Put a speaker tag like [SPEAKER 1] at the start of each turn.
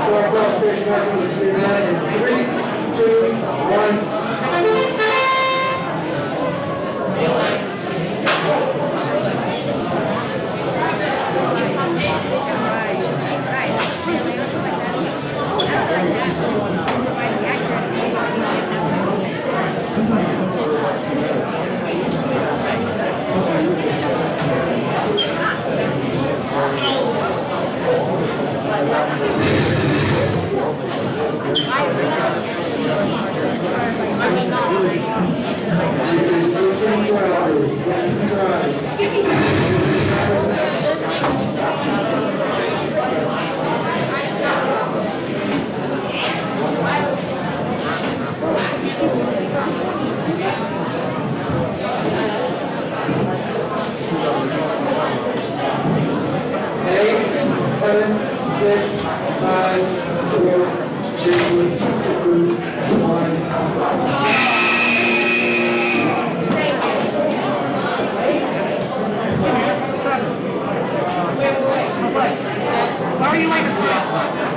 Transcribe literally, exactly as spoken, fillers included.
[SPEAKER 1] Three, two, one. Eight, seven, six, five, four, three, two, one.
[SPEAKER 2] Why are you like a